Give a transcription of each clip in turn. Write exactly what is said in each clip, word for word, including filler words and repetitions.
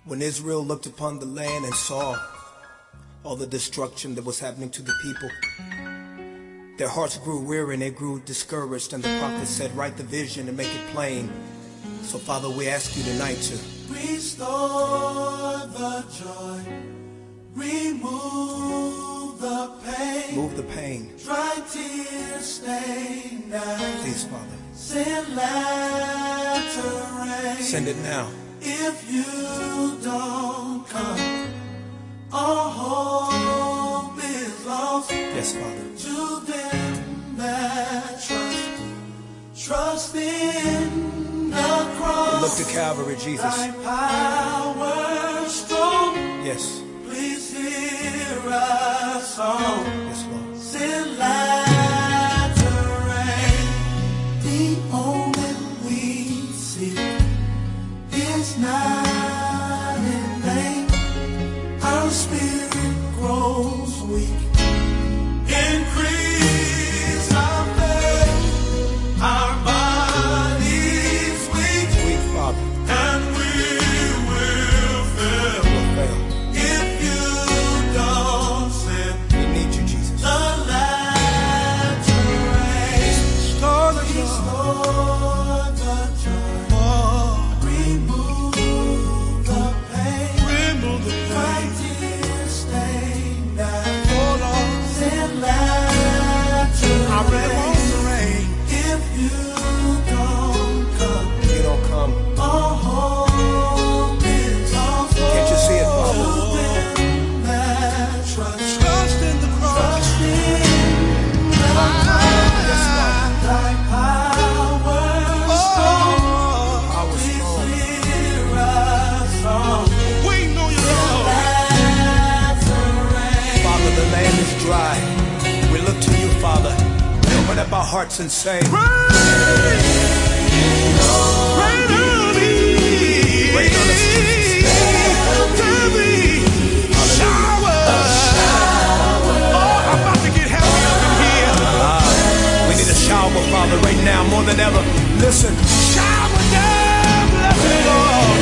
When Israel looked upon the land and saw all the destruction that was happening to the people, their hearts grew weary and they grew discouraged, and the prophet said, write the vision and make it plain. So Father, we ask you tonight to restore the joy, remove the pain, move the pain. Dry tears stay night. Please, Father, send latter rain. Send it now. If you don't come, all hope is lost. Yes, Father. To them that trust, trust in the cross. Look to Calvary, Jesus. Thy power strong. Yes. Please hear our song. Yes, Lord. Send latter rain. The moment we seek is not in vain. Our spirit grows weak. Increase our faith. Our bodies weak. Weak, Father. And we will fail. We'll fail. If you don't send We need you, Jesus. the latter rain. Restore the joy. Restore the joy. Oh, Remove the pain. remove the Dry pain. tears stay night. Oh, Lord. Send latter I really rain. want the rain. If you don't come, You don't come. all hope is lost. Can't you see it, Father? To them that trust, Trust in the cross. trust in the Yes, cross. Thy power strong. Oh, I was Please strong. hear our song. Waiting on you, Lord. Latter rain. Father, the land is dry. We look to you, Father. We open up our hearts and say, Rain on me. Rain on us, Jesus. Shower. Oh, I'm about to get heavy up in here. Ah, we need a shower, Father, right now more than ever. Listen. Shower down, blessed Lord.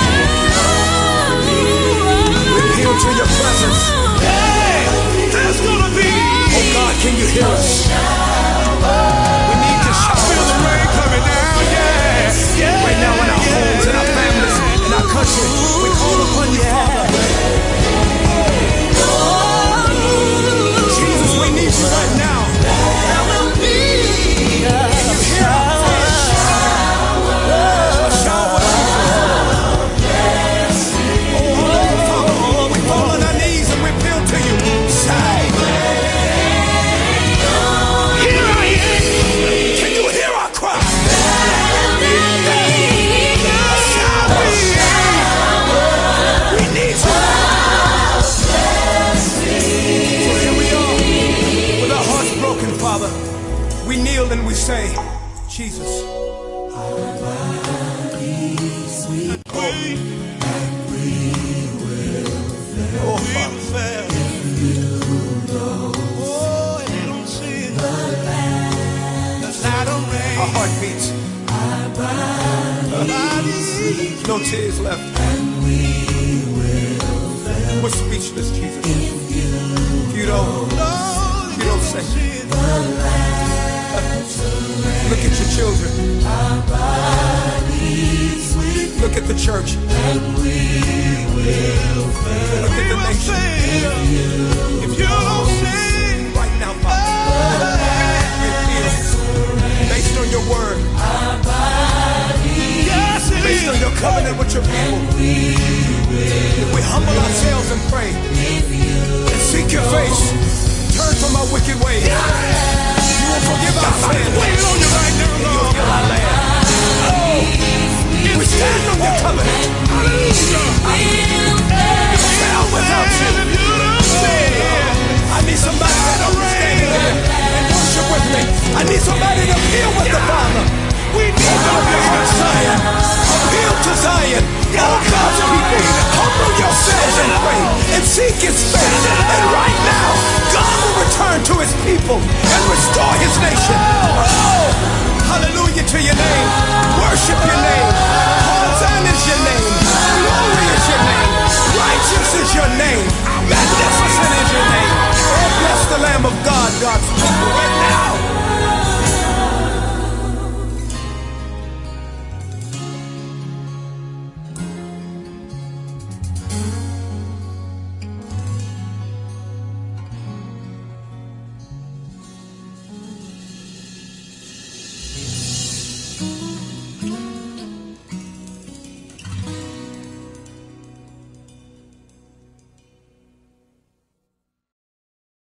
We appeal to your presence. Hey, there's gonna be. Oh God, can you hear us? We need to shower. Feel the rain coming down, yeah. yeah. Right now in our homes, in our families, in our country, we call upon you, Father. Jesus, we need you right now. Can you hear our voice? A shower. Oh, Father, we fall on our knees and we appeal to you. Say, here I am. Can you hear our cry? A shower. We need you. So here we are, with our hearts broken, Father. We kneel and we say, Jesus. Oh, Father. Our heart beats. No tears left. We're speechless, Jesus. If you don't, if you don't say. Look at your children. Look at the church. Look at the nation. If you don't sing right now, Father, we feel based on your word, based on your covenant with your people. If we humble ourselves and pray and seek your face, turn from our wicked ways, you will forgive our sins. Waiting on you right now, Lord. You'll heal our land. Oh, we stand on your covenant. Fell without you. I need somebody that understands it and worship with me. I need somebody to appeal with the Father. We need to appeal to Zion. Appeal to Zion. All God's people, humble yourselves and pray and seek His face. And right now, God will return to His people and restore His nation. Oh, hallelujah to your name. Worship your name.